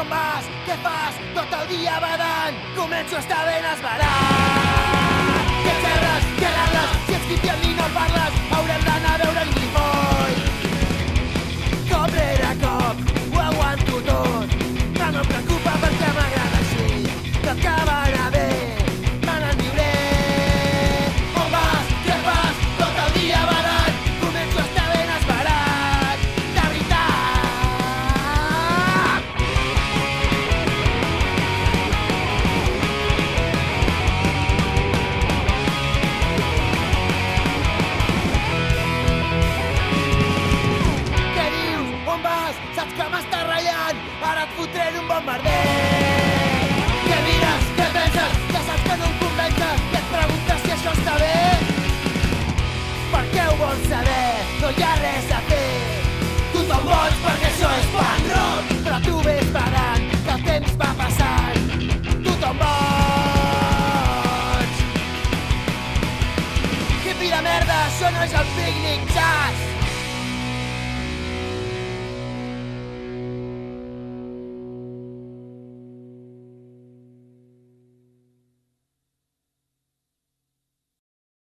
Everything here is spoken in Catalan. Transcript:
On vas? Què fas? Tot el dia badant, començo a estar ben esverat. Què xerres? Què garles? Si ets cristian i no parles, haurem d'anar a veure el Grifoll. Cop rere cop, ho aguanto tot, però no em preocupa perquè m'agrada així. Tot acabarà bé, me n'enviuré. On vas? Què fas? Tot el dia badant, començo a estar ben esverat. De veritat. Què dius? On vas? Saps que m'estàs ratllant? Ara et fotré en un bombarder. Què mires? Què penses? Ja saps que no em convences i et preguntes si això està bé. Per què ho vols saber? No hi ha res a fer. Tu te'n vols perquè això és punk rock, però tu ves badant que el temps va passant. Tu te'n vols. Hippie de merda, això no és el pícnic jazz.